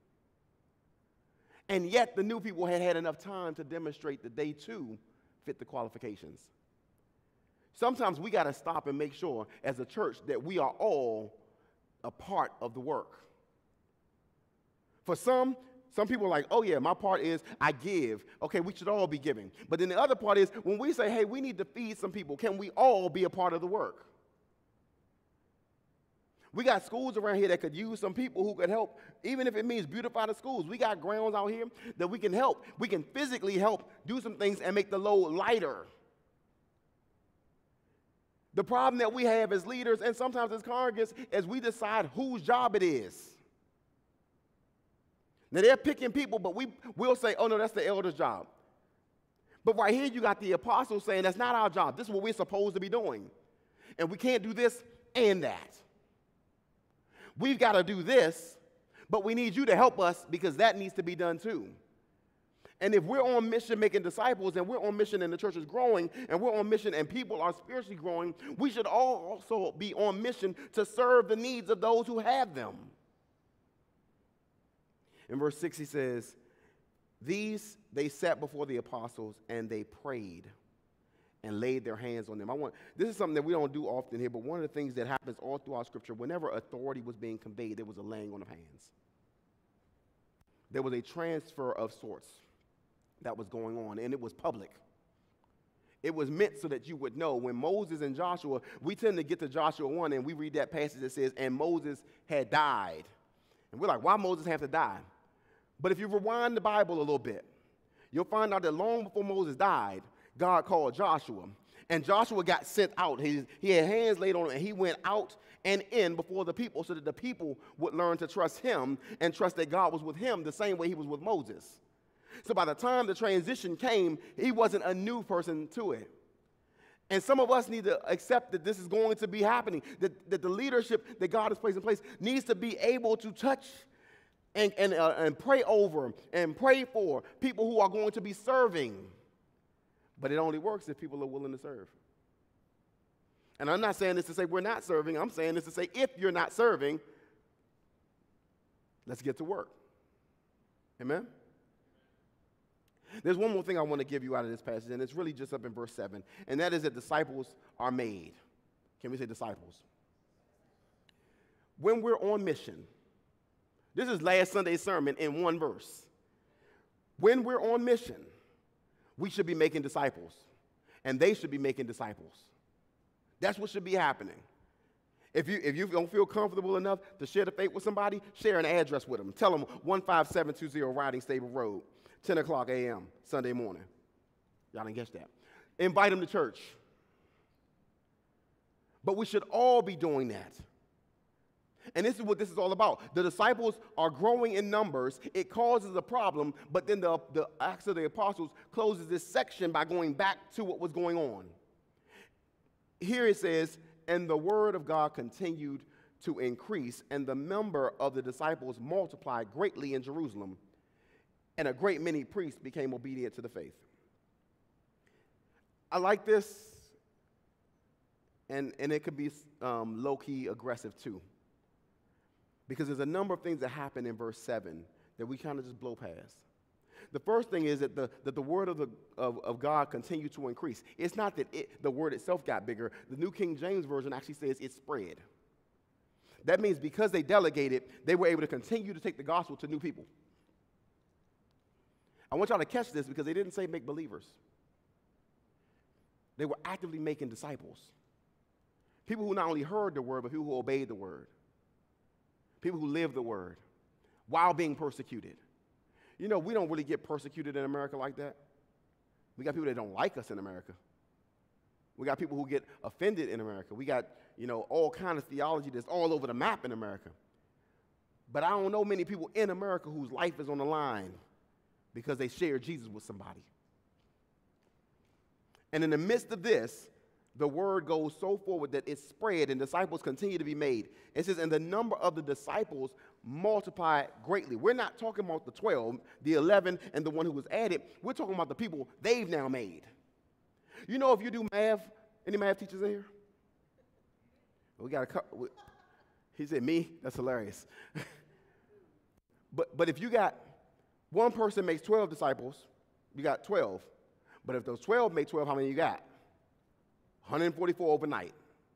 And yet the new people had had enough time to demonstrate that they too fit the qualifications. Sometimes we got to stop and make sure as a church that we are all a part of the work. For some, some people are like, oh yeah, my part is I give. Okay, we should all be giving. But then the other part is when we say, hey, we need to feed some people, can we all be a part of the work? We got schools around here that could use some people who could help, even if it means beautify the schools. We got grounds out here that we can help. We can physically help do some things and make the load lighter. The problem that we have as leaders and sometimes as congregants is we decide whose job it is. Now, they're picking people, but we, we'll say, oh, no, that's the elder's job. But right here, you got the apostles saying that's not our job. This is what we're supposed to be doing. And we can't do this and that. We've got to do this, but we need you to help us because that needs to be done too. And if we're on mission making disciples and we're on mission and the church is growing and we're on mission and people are spiritually growing, we should all also be on mission to serve the needs of those who have them. In verse six, he says, these they sat before the apostles and they prayed and laid their hands on them. I want, this is something that we don't do often here, but one of the things that happens all throughout Scripture, whenever authority was being conveyed, there was a laying on of hands. There was a transfer of sorts that was going on, and it was public. It was meant so that you would know. When Moses and Joshua, we tend to get to Joshua one, and we read that passage that says, and Moses had died. And we're like, why Moses have to die? But if you rewind the Bible a little bit, you'll find out that long before Moses died, God called Joshua, and Joshua got sent out. He, he had hands laid on him, and he went out and in before the people so that the people would learn to trust him and trust that God was with him the same way he was with Moses. So by the time the transition came, he wasn't a new person to it. And some of us need to accept that this is going to be happening, that, that the leadership that God has placed in place needs to be able to touch and, and, uh, and pray over and pray for people who are going to be serving. But it only works if people are willing to serve. And I'm not saying this to say we're not serving. I'm saying this to say if you're not serving, let's get to work. Amen? There's one more thing I want to give you out of this passage, and it's really just up in verse seven, and that is that disciples are made. Can we say disciples? When we're on mission, this is last Sunday's sermon in one verse. When we're on mission, we should be making disciples, and they should be making disciples. That's what should be happening. If you, if you don't feel comfortable enough to share the faith with somebody, share an address with them. Tell them one five seven two zero Riding Stable Road, ten o'clock a m Sunday morning. Y'all didn't guess that. Invite them to church. But we should all be doing that. And this is what this is all about. The disciples are growing in numbers. It causes a problem, but then the, the Acts of the Apostles closes this section by going back to what was going on. Here it says, and the word of God continued to increase, and the number of the disciples multiplied greatly in Jerusalem, and a great many priests became obedient to the faith. I like this, and, and it could be um, low-key aggressive too, because there's a number of things that happen in verse seven that we kind of just blow past. The first thing is that the, that the word of, the, of, of God continued to increase. It's not that it, the word itself got bigger. The New King James Version actually says it spread. That means because they delegated, they were able to continue to take the gospel to new people. I want y'all to catch this because they didn't say make believers. They were actively making disciples. People who not only heard the word, but people who obeyed the word. People who lived the word while being persecuted. You know, we don't really get persecuted in America like that. We got people that don't like us in America. We got people who get offended in America. We got, you know, all kinds of theology that's all over the map in America. But I don't know many people in America whose life is on the line because they share Jesus with somebody. And in the midst of this, the word goes so forward that it spread and disciples continue to be made. It says, and the number of the disciples multiplied greatly. We're not talking about the twelve, the eleven, and the one who was added. We're talking about the people they've now made. You know, if you do math, any math teachers in here? We got a couple. He said, me? That's hilarious. but, but if you got one person makes twelve disciples, you got twelve. But if those twelve make twelve, how many you got? one hundred forty-four overnight.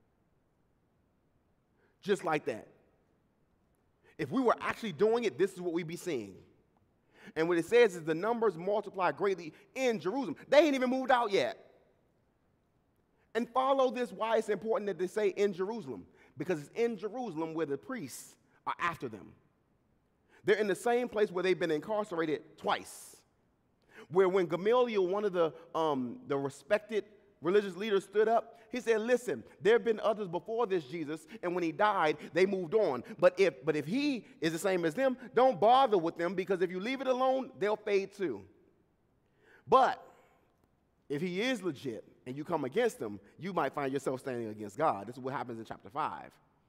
Just like that. If we were actually doing it, this is what we'd be seeing. And what it says is the numbers multiply greatly in Jerusalem. They ain't even moved out yet. And follow this why it's important that they say in Jerusalem. Because it's in Jerusalem where the priests are after them. They're in the same place where they've been incarcerated twice. Where when Gamaliel, one of the, um, the respected religious leaders, stood up, he said, listen, there have been others before this Jesus, and when he died, they moved on. But if, but if he is the same as them, don't bother with them, because if you leave it alone, they'll fade too. But if he is legit and you come against him, you might find yourself standing against God. This is what happens in chapter five.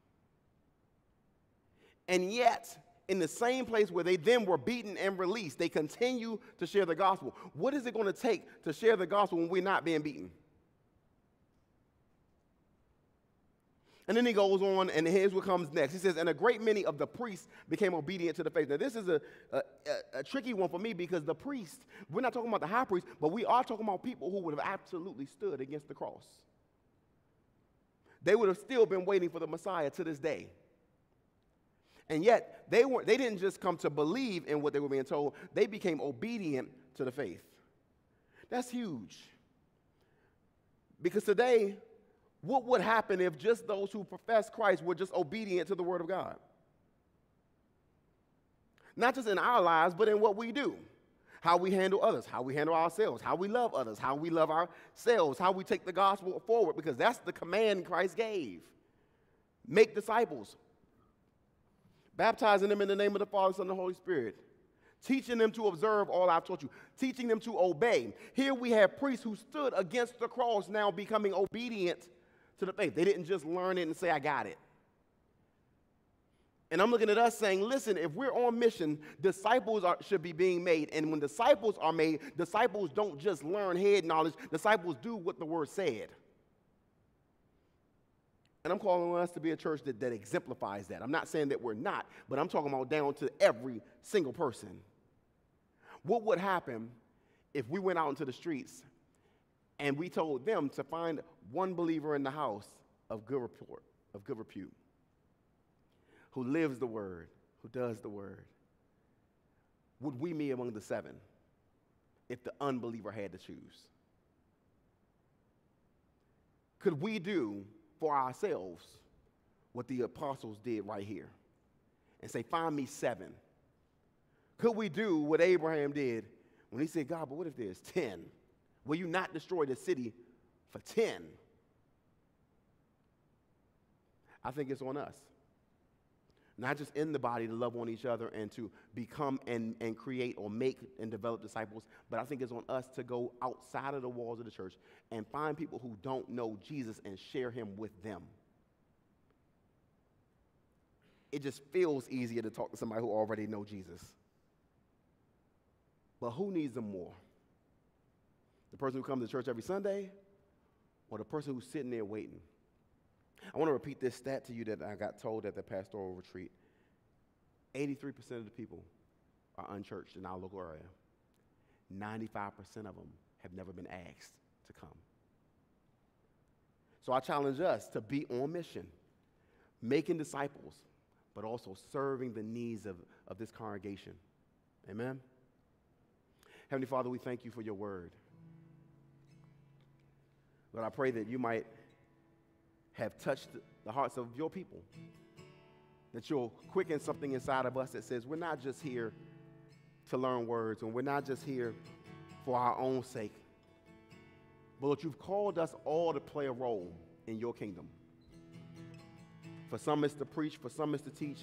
And yet, in the same place where they then were beaten and released, they continue to share the gospel. What is it going to take to share the gospel when we're not being beaten? And then he goes on, and here's what comes next. He says, and a great many of the priests became obedient to the faith. Now, this is a, a, a, a tricky one for me because the priest, we're not talking about the high priest, but we are talking about people who would have absolutely stood against the cross. They would have still been waiting for the Messiah to this day. And yet, they weren't, they didn't just come to believe in what they were being told. They became obedient to the faith. That's huge. Because today, what would happen if just those who profess Christ were just obedient to the word of God? Not just in our lives, but in what we do. How we handle others, how we handle ourselves, how we love others, how we love ourselves, how we take the gospel forward, because that's the command Christ gave. Make disciples. Baptizing them in the name of the Father, Son, and the Holy Spirit. Teaching them to observe all I've taught you. Teaching them to obey. Here we have priests who stood against the cross now becoming obedient to the faith. They didn't just learn it and say, I got it. And I'm looking at us saying, listen, if we're on mission, disciples are, should be being made. And when disciples are made, disciples don't just learn head knowledge. Disciples do what the word said. And I'm calling on us to be a church that, that exemplifies that. I'm not saying that we're not, but I'm talking about down to every single person. What would happen if we went out into the streets and we told them to find one believer in the house of good report, of good repute, who lives the word, who does the word? Would we be among the seven if the unbeliever had to choose? Could we do for ourselves what the apostles did right here and say, find me seven? Could we do what Abraham did when he said, God, but what if there's ten? Will you not destroy the city for ten? I think it's on us. Not just in the body to love on each other and to become and, and create or make and develop disciples, but I think it's on us to go outside of the walls of the church and find people who don't know Jesus and share him with them. It just feels easier to talk to somebody who already knows Jesus. But who needs them more? The person who comes to church every Sunday or the person who's sitting there waiting. I want to repeat this stat to you that I got told at the pastoral retreat. eighty-three percent of the people are unchurched in our local area. ninety-five percent of them have never been asked to come. So I challenge us to be on mission, making disciples, but also serving the needs of, of this congregation. Amen? Heavenly Father, we thank you for your word. Lord, I pray that you might have touched the hearts of your people, that you'll quicken something inside of us that says we're not just here to learn words, and we're not just here for our own sake, but Lord, you've called us all to play a role in your kingdom. For some it's to preach, for some it's to teach,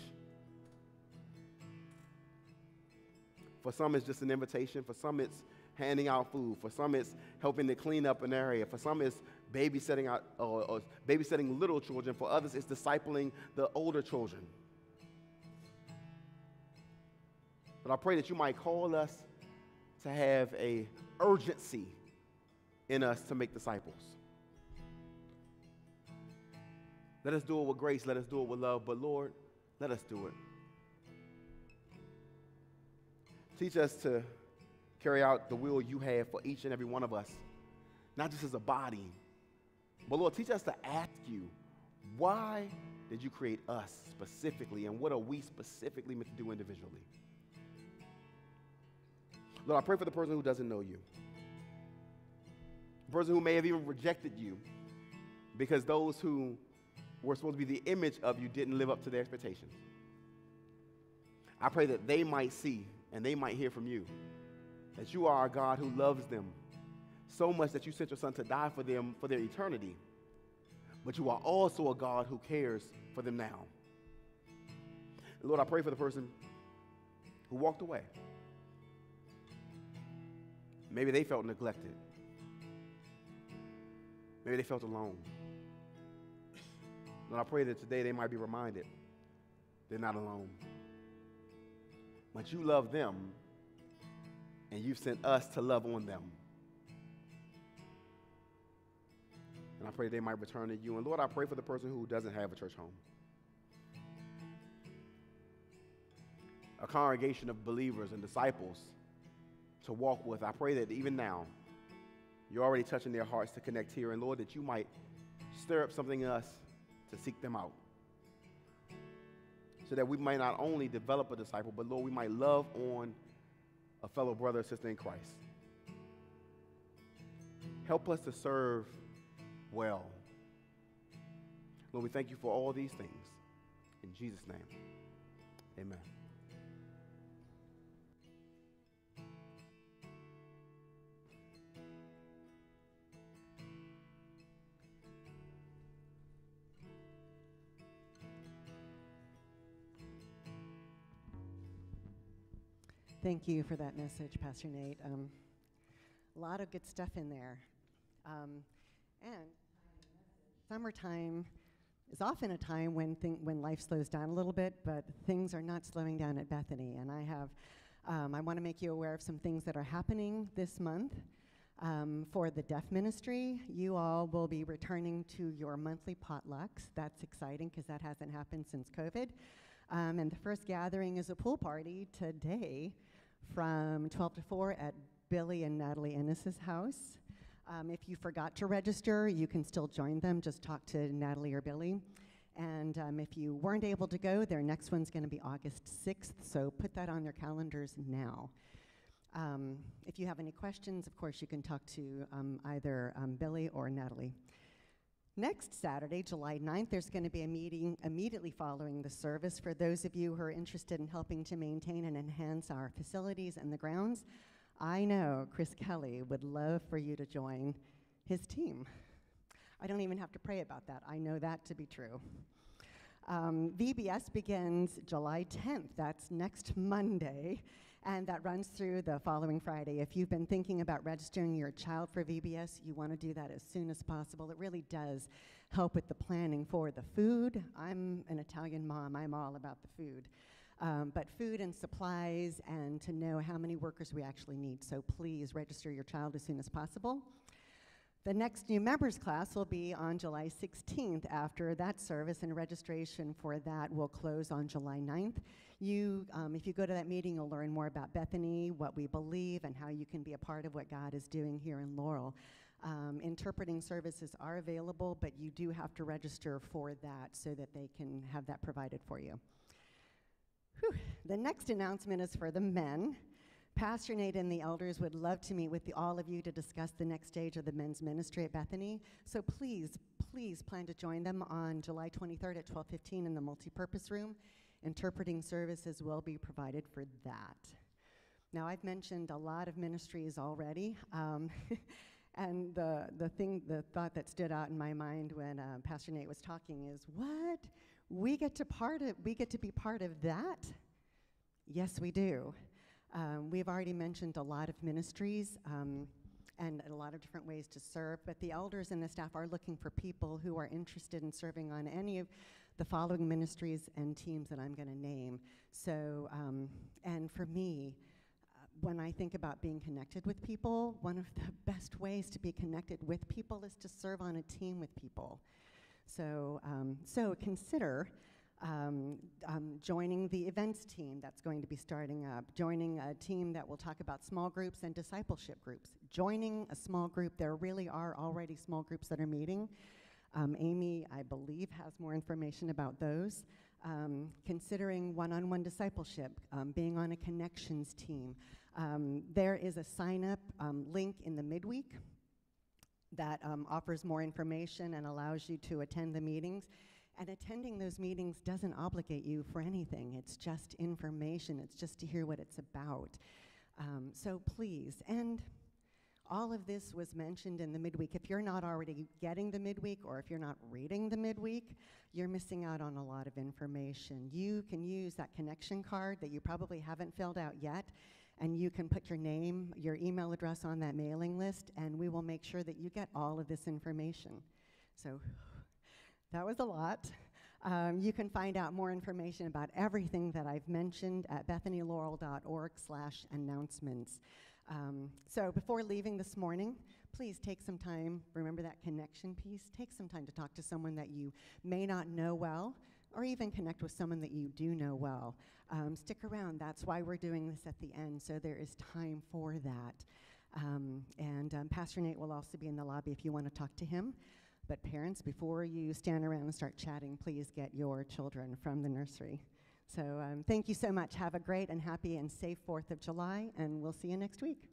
for some it's just an invitation, for some it's handing out food, for some it's helping to clean up an area, for some it's babysitting out, or, or babysitting little children, for others it's discipling the older children. But I pray that you might call us to have a urgency in us to make disciples. Let us do it with grace. Let us do it with love. But Lord, let us do it. Teach us to carry out the will you have for each and every one of us, not just as a body, but Lord, teach us to ask you, why did you create us specifically, and what are we specifically meant to do individually? Lord, I pray for the person who doesn't know you, the person who may have even rejected you because those who were supposed to be the image of you didn't live up to their expectations. I pray that they might see and they might hear from you that you are a God who loves them so much that you sent your son to die for them for their eternity, but you are also a God who cares for them now. And Lord, I pray for the person who walked away. Maybe they felt neglected. Maybe they felt alone. Lord, I pray that today they might be reminded they're not alone. But you love them, and you've sent us to love on them. And I pray they might return to you. And Lord, I pray for the person who doesn't have a church home, a congregation of believers and disciples to walk with. I pray that even now, you're already touching their hearts to connect here. And Lord, that you might stir up something in us to seek them out, so that we might not only develop a disciple, but Lord, we might love on a fellow brother or sister in Christ. Help us to serve well. Lord, we thank you for all these things. In Jesus' name, amen. Thank you for that message, Pastor Nate. Um, a lot of good stuff in there. Um, and summertime is often a time when thing, when life slows down a little bit, but things are not slowing down at Bethany. And I have, um, I want to make you aware of some things that are happening this month. Um, for the deaf ministry, you all will be returning to your monthly potlucks. That's exciting because that hasn't happened since COVID. Um, and the first gathering is a pool party today from twelve to four at Billy and Natalie Ennis's house. Um, if you forgot to register, you can still join them. Just talk to Natalie or Billy. And um, if you weren't able to go, their next one's going to be August sixth, so put that on your calendars now. Um, if you have any questions, of course, you can talk to um, either um, Billy or Natalie. Next Saturday, July ninth, there's going to be a meeting immediately following the service for those of you who are interested in helping to maintain and enhance our facilities and the grounds. I know Chris Kelly would love for you to join his team. I don't even have to pray about that. I know that to be true. Um, V B S begins July tenth. That's next Monday, and that runs through the following Friday. If you've been thinking about registering your child for V B S, you want to do that as soon as possible. It really does help with the planning for the food. I'm an Italian mom. I'm all about the food. Um, but food and supplies, and to know how many workers we actually need. So please register your child as soon as possible. The next new members class will be on July sixteenth after that service, and registration for that will close on July ninth. You, um, if you go to that meeting, you'll learn more about Bethany, what we believe, and how you can be a part of what God is doing here in Laurel. Um, interpreting services are available, but you do have to register for that so that they can have that provided for you. Whew. The next announcement is for the men. Pastor Nate and the elders would love to meet with the, all of you to discuss the next stage of the men's ministry at Bethany. So please, please plan to join them on July twenty-third at twelve fifteen in the multipurpose room. Interpreting services will be provided for that. Now, I've mentioned a lot of ministries already, um, and the the thing, the thought that stood out in my mind when uh, Pastor Nate was talking is, what? We get to part of, we get to be part of that? Yes, we do. Um, we've already mentioned a lot of ministries um, and a lot of different ways to serve, but the elders and the staff are looking for people who are interested in serving on any of the following ministries and teams that I'm going to name. So, um, and for me, uh, when I think about being connected with people, one of the best ways to be connected with people is to serve on a team with people. So, um, so consider Um, um, joining the events team that's going to be starting up, joining a team that will talk about small groups and discipleship groups, joining a small group. There really are already small groups that are meeting. Um, Amy, I believe, has more information about those. Um, considering one-on-one discipleship, um, being on a connections team. Um, there is a sign-up um, link in the midweek that um, offers more information and allows you to attend the meetings. And attending those meetings doesn't obligate you for anything. It's just information. It's just to hear what it's about. Um, so please, and all of this was mentioned in the midweek. If you're not already getting the midweek, or if you're not reading the midweek, you're missing out on a lot of information. You can use that connection card that you probably haven't filled out yet, and you can put your name, your email address on that mailing list, and we will make sure that you get all of this information. So that was a lot. Um, you can find out more information about everything that I've mentioned at bethany laurel dot org slash announcements. Um, so before leaving this morning, please take some time, remember that connection piece, take some time to talk to someone that you may not know well, or even connect with someone that you do know well. Um, stick around, that's why we're doing this at the end, so there is time for that. Um, and um, Pastor Nate will also be in the lobby if you want to talk to him. But parents, before you stand around and start chatting, please get your children from the nursery. So um, thank you so much. Have a great and happy and safe fourth of July, and we'll see you next week.